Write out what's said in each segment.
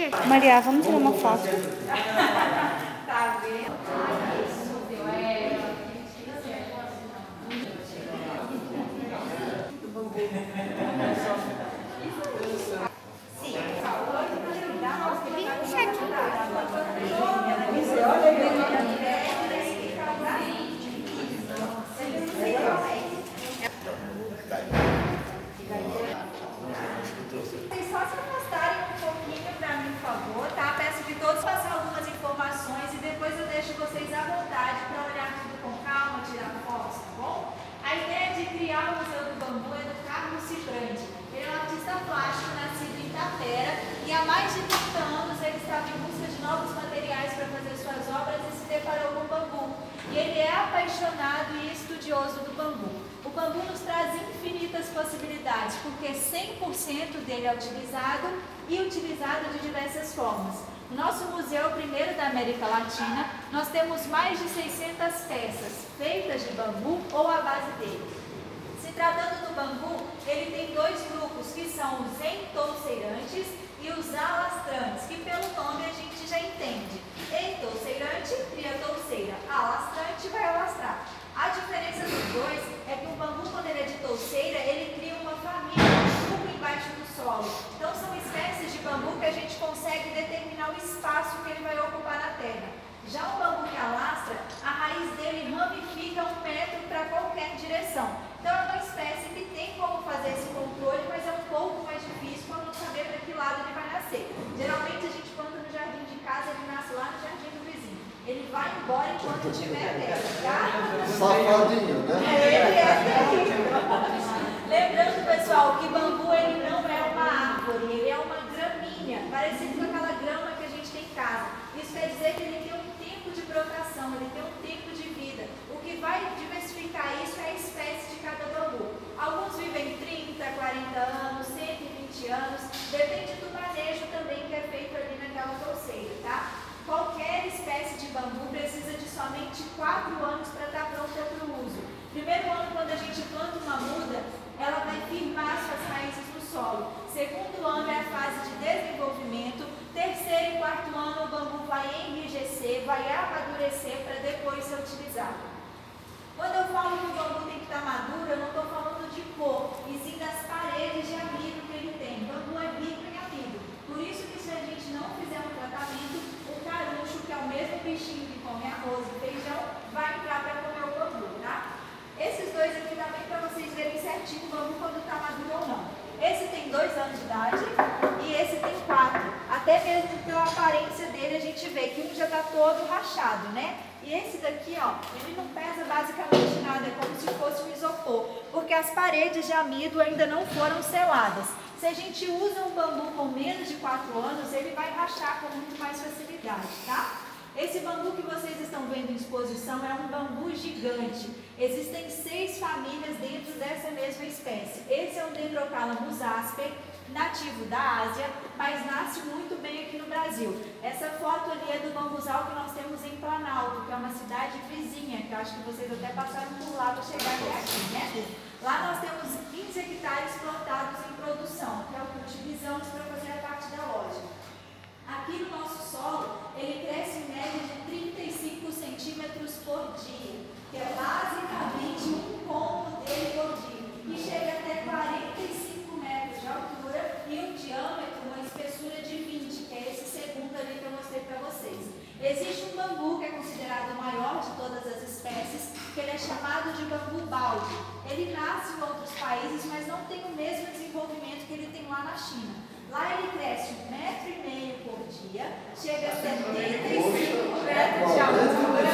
Maria, vamos tirar uma foto. Tá vendo? Vocês só se afastarem um pouquinho para mim, por favor, tá? Peço que todos passem algumas informações e depois eu deixo vocês à vontade para olhar tudo com calma, tirar fotos, tá bom? A ideia de criar o Museu do Bambu é do Carlos Cibrandi. Ele é um artista plástico nascido em Itapera e há mais de 30 anos ele estava em busca de novos materiais para fazer suas obras e se deparou com o bambu. E ele é apaixonado e estudioso do bambu. O bambu nos traz infinitas possibilidades, porque 100% dele é utilizado e utilizado de diversas formas. No nosso museu, é o primeiro da América Latina, nós temos mais de 600 peças feitas de bambu ou à base dele. Se tratando do bambu, ele tem dois grupos, que são os entouceirantes e os alastrantes, que pelo nome a gente já entende. Entouceirante cria touceira, alastrante vai alastrar. A diferença dos dois é que o bambu, quando ele é de touceira, ele cria uma família de tubo embaixo do solo. Então são espécies de bambu que a gente consegue determinar o espaço que ele vai ocupar na terra. Já o bambu que alastra, a raiz dele ramifica 1 metro para qualquer direção. Então é uma espécie que tem como fazer esse controle, mas é um pouco mais difícil quando não saber para que lado ele vai nascer. Geralmente a gente planta no jardim de casa, ele nasce lá no jardim do vizinho. Ele vai embora enquanto tiver terra, tá? Safadinho, né? Ele é terrível. Lembrando, pessoal, que bambu ele não é uma árvore, ele é uma graminha, parecido com aquela grama que a gente tem em casa. Isso quer dizer que ele tem um tempo de brotação, ele tem um tempo de vida. O que vai diversificar isso é a espécie de cada bambu. Alguns vivem 30, 40 anos, 120 anos, depende do manejo também que é feito ali naquela touceira, tá? Qualquer espécie de bambu precisa de somente 4 anos para estar pronta para o uso. Primeiro ano, quando a gente planta uma muda, ela vai firmar suas raízes no solo. Segundo ano é a fase de desenvolvimento. Terceiro e quarto ano o bambu vai enrijecer, vai amadurecer para depois ser utilizado. Quando eu falo que o bambu tem que estar maduro, eu não estou falando de cor, e sim das paredes de amido que ele tem. O bambu é rico em amido. Por isso que se a gente não fizer um tratamento, o caruncho, que é o mesmo bichinho que come arroz e feijão, vai entrar para comer o bambu, tá? Esses dois aqui também para vocês verem certinho o bambu quando está maduro ou não. Esse tem 2 anos de idade e esse tem 4. Até mesmo pela aparência dele a gente vê que um já está todo rachado, né? E esse daqui, ó, ele não pesa basicamente nada, é como se fosse um isopor, porque as paredes de amido ainda não foram seladas. Se a gente usa um bambu com menos de 4 anos, ele vai rachar com muito mais facilidade, tá? Esse bambu que vocês estão vendo em exposição é um bambu gigante. Existem 6 famílias dentro dessa mesma espécie. Esse é o Dendrocalamus asper, nativo da Ásia, mas nasce muito bem aqui no Brasil. Essa foto ali é do bambuzal que nós temos em Planalto, que é uma cidade vizinha, que eu acho que vocês até passaram por lá para chegar até aqui, né? Lá nós temos 15 hectares plantados em produção, que é o que utilizamos para fazer a parte da loja. Aqui no nosso solo, ele cresce em média de 35 centímetros por dia, que é basicamente um cômodo dele por dia, e chega até 45 metros de altura e um diâmetro, uma espessura de 20, que é esse segundo ali que eu mostrei para vocês. Existe um bambu que é considerado o maior de todas as espécies, que ele é chamado de bambu balde. Ele nasce em outros países, mas não tem o mesmo desenvolvimento que ele tem lá na China. Lá ele cresce 1,5 metro por dia, chega a 75 metros de altura.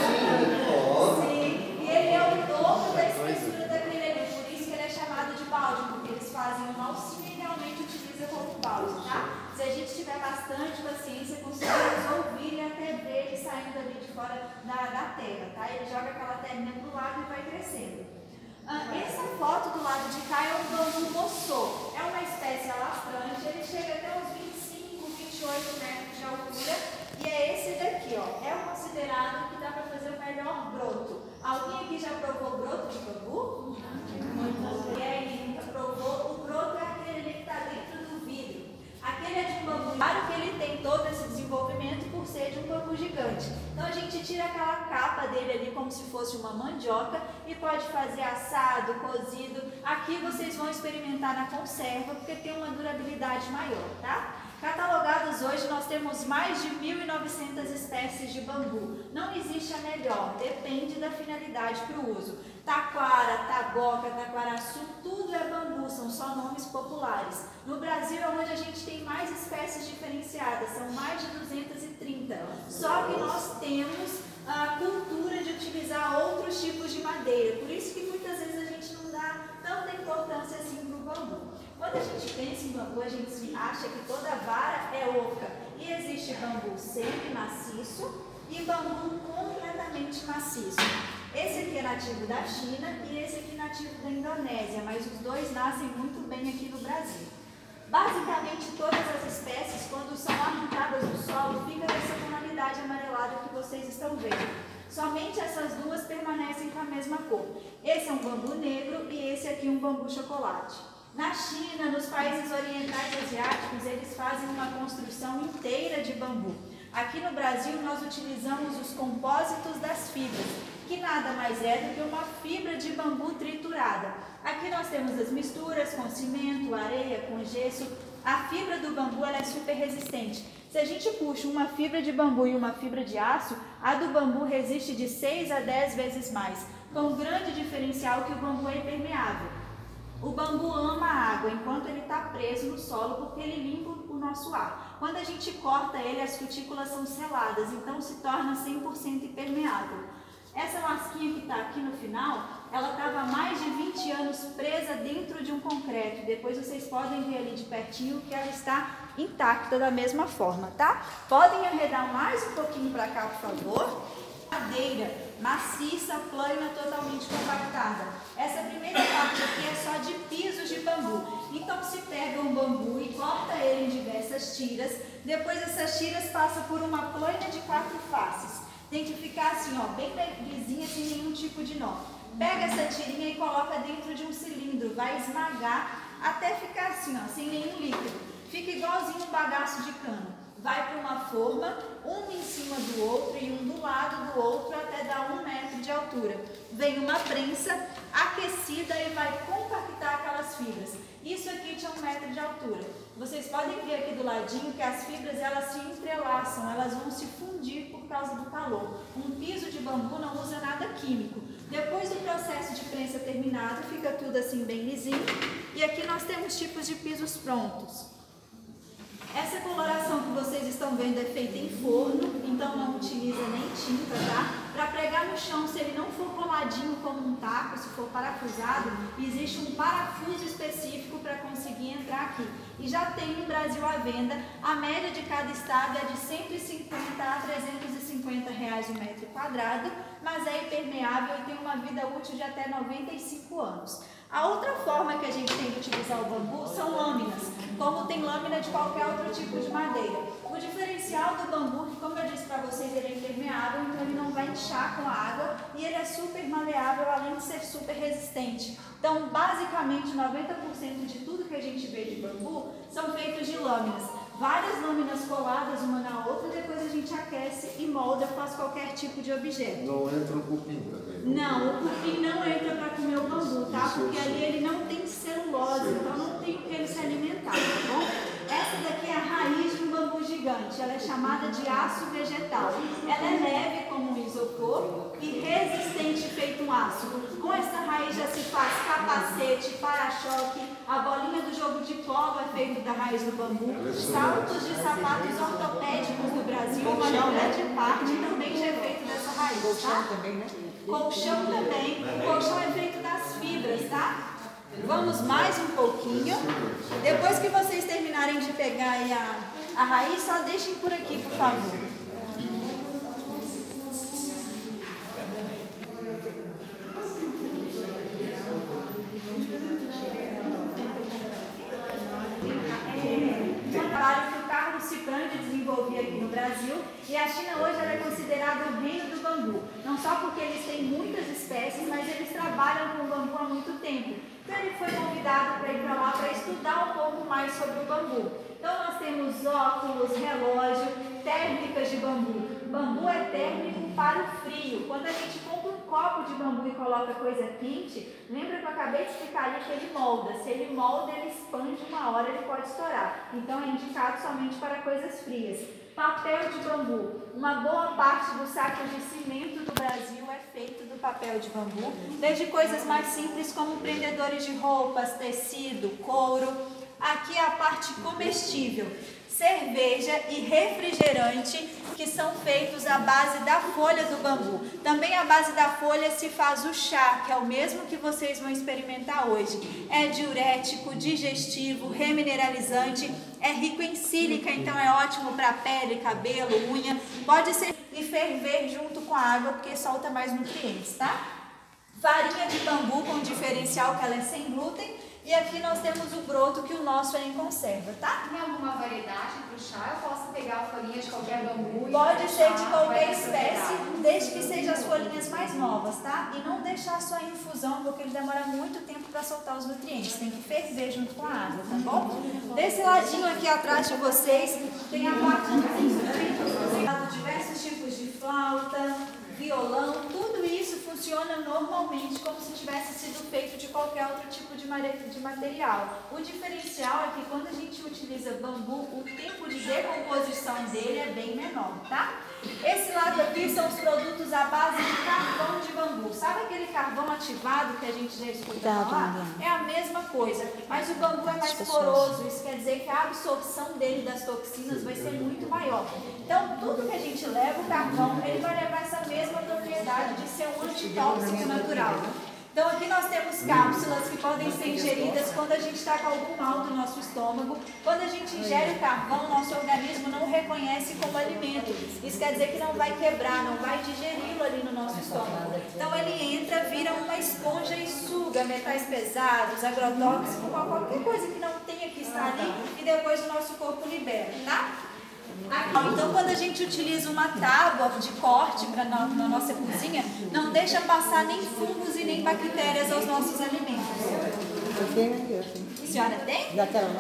Sim, e ele é o dobro da espessura daquele ali, por isso que ele é chamado de balde, porque eles fazem uma alcinha e realmente utilizam como balde, tá? Se a gente tiver bastante paciência, conseguimos ouvir e até ver ele saindo ali de fora da terra, tá? Ele joga aquela terrinha pro lado e vai crescendo. Essa foto do lado de cá é um bambu moçô. É uma espécie alastrante, ele chega até uns 25, 28 metros de altura. E é esse daqui, ó. É o considerado que dá para fazer o melhor broto. Alguém aqui já provou broto de bambu? E aí, nunca provou? O broto é aquele que está dentro do vidro. Aquele é de um bambu, claro que ele tem toda fosse uma mandioca e pode fazer assado, cozido. Aqui vocês vão experimentar na conserva porque tem uma durabilidade maior, tá? Catalogados hoje nós temos mais de 1.900 espécies de bambu. Não existe a melhor, depende da finalidade para o uso. Taquara, tagoca, taquaraçu, tudo é bambu, são só nomes populares. No Brasil é onde a gente tem mais espécies diferenciadas, são mais de 230. Só que nós temos a cultura de utilizar outros tipos de madeira, por isso que muitas vezes a gente não dá tanta importância assim para o bambu. Quando a gente pensa em bambu, a gente acha que toda vara é oca. E existe bambu semi-maciço e bambu completamente maciço. Esse aqui é nativo da China e esse aqui é nativo da Indonésia, mas os dois nascem muito bem aqui no Brasil. Basicamente, todas as espécies, quando são arrancadas do solo, ficam dessa tonalidade amarelada que vocês estão vendo. Somente essas duas permanecem com a mesma cor. Esse é um bambu negro e esse aqui um bambu chocolate. Na China, nos países orientais asiáticos, eles fazem uma construção inteira de bambu. Aqui no Brasil, nós utilizamos os compósitos das fibras, que nada mais é do que uma fibra de bambu triturada. Aqui nós temos as misturas com cimento, areia, com gesso. A fibra do bambu ela é super resistente. Se a gente puxa uma fibra de bambu e uma fibra de aço, a do bambu resiste de 6 a 10 vezes mais, com um grande diferencial que o bambu é impermeável. O bambu ama a água enquanto ele está preso no solo porque ele limpa o nosso ar. Quando a gente corta ele, as cutículas são seladas, então se torna 100% impermeável. Essa lasquinha que está aqui no final, ela estava há mais de 20 anos presa dentro de um concreto. Depois vocês podem ver ali de pertinho que ela está intacta da mesma forma, tá? Podem arredar mais um pouquinho para cá, por favor. Madeira maciça, plana, totalmente compactada. Essa primeira parte aqui é só de pisos de bambu. Então se pega um bambu e corta ele em diversas tiras. Depois essas tiras passam por uma plana de 4 faces. Tem que ficar assim, ó, bem lisinha, sem nenhum tipo de nó. Pega essa tirinha e coloca dentro de um cilindro. Vai esmagar até ficar assim, ó, sem nenhum líquido. Fica igualzinho um bagaço de cana. Vai para uma forma, um em cima do outro e um do lado do outro até dar 1 metro de altura. Vem uma prensa aquecida e vai compactar aquelas fibras. Isso aqui tinha 1 metro de altura. Vocês podem ver aqui do ladinho que as fibras elas se entrelaçam, elas vão se fundir por causa do calor. Um piso de bambu não usa nada químico. Depois do processo de prensa terminado, fica tudo assim bem lisinho. E aqui nós temos tipos de pisos prontos. Essa coloração que vocês estão vendo é feita em forno, então não utiliza nem tinta, tá? Para pregar no chão, se ele não for coladinho como um taco, se for parafusado, existe um parafuso específico para conseguir entrar aqui. E já tem no Brasil à venda, a média de cada estado é de 150 a 350 reais o metro quadrado, mas é impermeável e tem uma vida útil de até 95 anos. A outra forma que a gente tem de utilizar o bambu são lâminas, como tem lâmina de qualquer outro tipo de madeira. O diferencial do bambu, como eu disse para vocês, ele é impermeável, então ele não vai inchar com a água e ele é super maleável, além de ser super resistente. Então, basicamente, 90% de tudo que a gente vê de bambu são feitos de lâminas. Várias lâminas coladas uma na outra, depois a gente aquece e molda, faz qualquer tipo de objeto. Não entra o cupim também? Não, o cupim não entra para comer o bambu, tá? Porque ali ele não tem celulose, então não tem o que ele se alimentar, tá bom? Essa daqui é a raiz de um bambu gigante, ela é chamada de aço vegetal. Ela é leve como um isopor e resistente feito um aço. Com essa raiz já se faz capacete, para-choque, a bolinha do jogo de polo é feita da raiz do bambu, saltos de sapatos ortopédicos do Brasil, uma grande parte também já é feito dessa raiz, tá? Colchão também, o colchão é feito das fibras, tá? Vamos mais um pouquinho. Depois que vocês terminarem de pegar aí a raiz, só deixem por aqui, por favor. Um trabalho que o Carlos Ciprandi desenvolvia aqui no Brasil, e a China hoje ela é considerada o reino do bambu. Não só porque eles têm muitas espécies, mas eles trabalham com o bambu há muito tempo. Então ele foi convidado para ir para lá para estudar um pouco mais sobre o bambu. Então nós temos óculos, relógio, térmicas de bambu. Bambu é térmico para o frio. Quando a gente compra um copo de bambu e coloca coisa quente, lembra que eu acabei de explicar ali que ele molda. Se ele molda, ele expande uma hora, ele pode estourar. Então é indicado somente para coisas frias. Papel de bambu. Uma boa parte dos sacos de cimento do Brasil é feito do papel de bambu. Desde coisas mais simples como prendedores de roupas, tecido, couro. Aqui é a parte comestível. Cerveja e refrigerante, que são feitos à base da folha do bambu. Também à base da folha se faz o chá, que é o mesmo que vocês vão experimentar hoje. É diurético, digestivo, remineralizante, é rico em sílica, então é ótimo para pele, cabelo, unha. Pode ser e ferver junto com a água, porque solta mais nutrientes, tá? Farinha de bambu com diferencial que ela é sem glúten. E aqui nós temos o broto, que o nosso é em conserva, tá? Tem alguma variedade para o chá? Eu posso pegar a folhinha de qualquer bambu? Pode ser de qualquer espécie, desde que sejam as folhinhas mais novas, tá? E não deixar só em infusão, porque ele demora muito tempo para soltar os nutrientes. Tem que ferver junto com a água, tá bom? Desse ladinho aqui atrás de vocês, tem a parte de instrumentos. Diversos tipos de flauta, violão, tudo isso funciona normalmente como se tivesse sido feito de qualquer outro tipo de material. O diferencial é que quando a gente utiliza bambu, o tempo de decomposição dele é bem menor, tá? Esse lado aqui são os produtos à base de carvão de bambu. Sabe aquele carvão ativado que a gente já escuta falar? É a mesma coisa, mas o bambu é mais poroso, isso quer dizer que a absorção dele das toxinas vai ser muito maior. Então, tudo que a gente leva, o carvão, ele vai levar essa mesma propriedade de ser um antitóxico natural. Então aqui nós temos cápsulas que podem ser ingeridas quando a gente está com algum mal do nosso estômago. Quando a gente ingere o carvão, nosso organismo não reconhece como alimento. Isso quer dizer que não vai quebrar, não vai digeri-lo ali no nosso estômago. Então ele entra, vira uma esponja e suga metais pesados, agrotóxicos, qualquer coisa que não tenha que estar ali, e depois o nosso corpo libera, tá? Então, quando a gente utiliza uma tábua de corte na nossa cozinha, não deixa passar nem fungos e nem bactérias aos nossos alimentos. A senhora tem?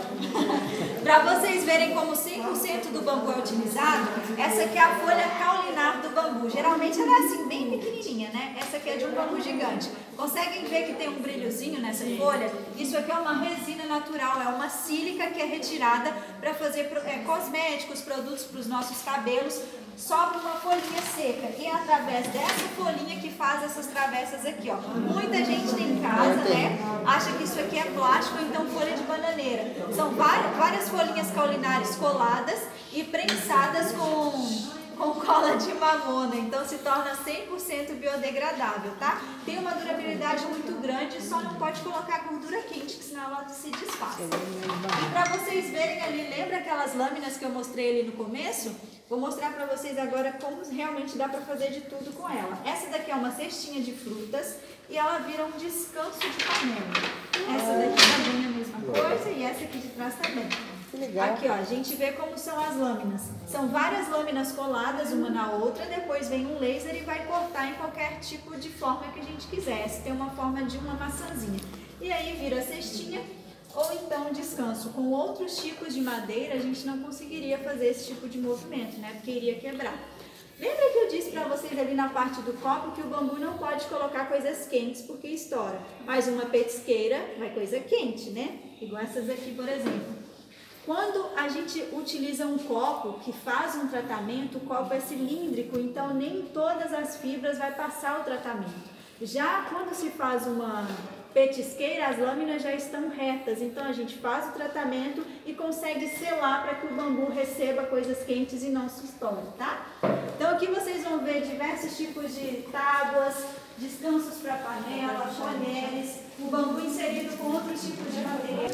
Para vocês verem como 100% do bambu é utilizado, essa aqui é a folha caulinar do bambu. Geralmente ela é assim, bem pequenininha, né? Essa aqui é de um bambu gigante. Conseguem ver que tem um brilhozinho nessa folha? Isso aqui é uma resina natural, é uma sílica que é retirada para fazer cosméticos, produtos para os nossos cabelos. Sobra uma folhinha seca e é através dessa folhinha que faz essas travessas aqui, ó. Muita gente tem em casa, né? Acha que isso aqui é plástico, então folha de bananeira. São várias folhinhas caulinares coladas e prensadas com cola de mamona, então se torna 100% biodegradável, tá? Tem uma durabilidade muito grande, só não pode colocar gordura quente, que senão ela se desfaz. E para vocês verem ali, lembra aquelas lâminas que eu mostrei ali no começo? Vou mostrar para vocês agora como realmente dá para fazer de tudo com ela. Essa daqui é uma cestinha de frutas e ela vira um descanso de panela. Essa daqui também é a mesma coisa e essa aqui de trás também. Aqui, ó, a gente vê como são as lâminas. São várias lâminas coladas uma na outra, depois vem um laser e vai cortar em qualquer tipo de forma que a gente quiser. Essa tem uma forma de uma maçãzinha. E aí vira a cestinha, ou então descanso. Com outros tipos de madeira, a gente não conseguiria fazer esse tipo de movimento, né? Porque iria quebrar. Lembra que eu disse para vocês ali na parte do copo que o bambu não pode colocar coisas quentes porque estoura. Mas uma petisqueira vai coisa quente, né? Igual essas aqui, por exemplo. Quando a gente utiliza um copo que faz um tratamento, o copo é cilíndrico, então nem todas as fibras vai passar o tratamento. Já quando se faz uma petisqueira, as lâminas já estão retas, então a gente faz o tratamento e consegue selar para que o bambu receba coisas quentes e não se estoure, tá? Então aqui vocês vão ver diversos tipos de tábuas, descansos para panela, colheres, o bambu inserido com outros tipos de madeira.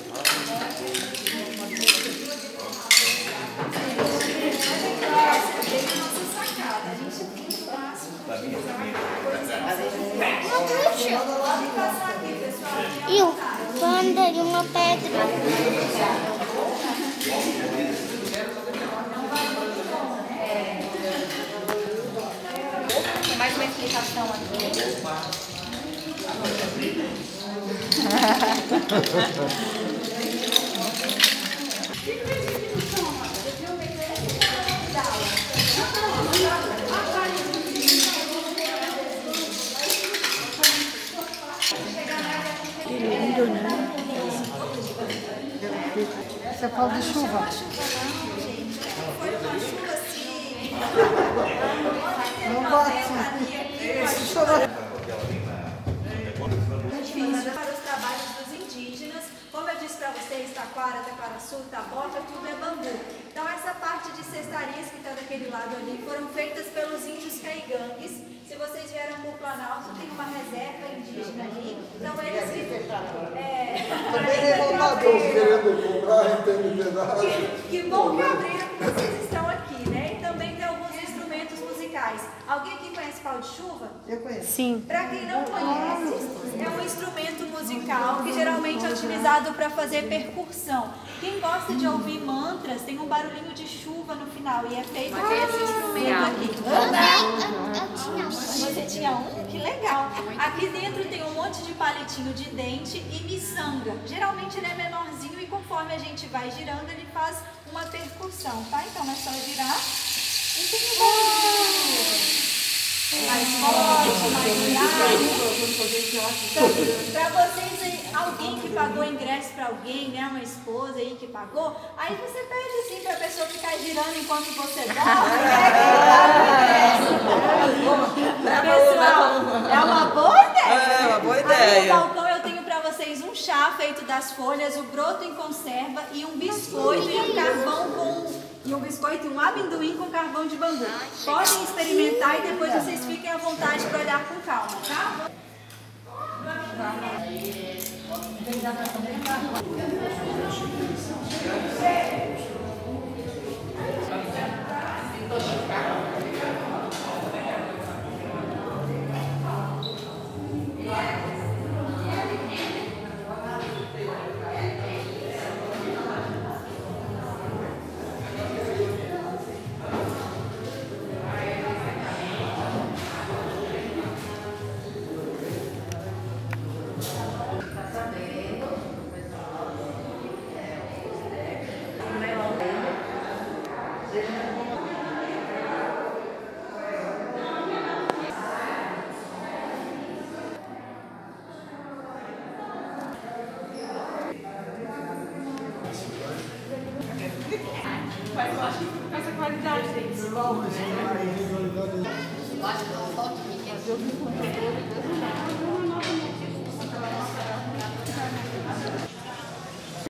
A gente tem espaço para Eu vou andar em uma pedra. Tem mais uma explicação aqui. comprido, né? Você fala de chuva. Não, gente. Foi uma chuva assim. Não bate. Para os trabalhos dos indígenas, como eu disse para vocês, taquara, taquaraçu, taboca, tudo é bambu. Então essa parte de cestarias que está daquele lado ali foram feitas pelos índios caigangues. Se vocês vieram por Planalto, tem uma reserva indígena ali. Então eles que... Estou querendo comprar, entende pedaço. Que bom que abriram que vocês estão aqui, né? E também tem alguns instrumentos musicais. Alguém aqui conhece pau de chuva? Eu conheço. Sim. Para quem não conhece, é um instrumento musical que geralmente é utilizado para fazer percussão. Quem gosta de ouvir mantras tem um barulhinho de chuva no final e é feito com esse instrumento aqui. Eu tinha. Você tinha um? Que legal. Aqui dentro tem um monte de palitinho de dente e miçanga. Geralmente ele é menorzinho e conforme a gente vai girando ele faz uma percussão, tá? Então é só girar e tem um barulhinho. Mais forte, mais grave. Para vocês aí, alguém que pagou ingresso para alguém, né? Uma esposa aí que pagou, aí você pede assim para a pessoa ficar girando enquanto você dorme, né? Pessoal, é uma boa ideia. É uma boa Aí ideia. no balcão eu tenho para vocês um chá feito das folhas, o broto em conserva e um biscoito e um carvão com... E um biscoito e um amendoim com carvão de bambu. Podem experimentar e depois vocês fiquem à vontade para olhar com calma, tá? Mas eu acho que fica com essa qualidade deles.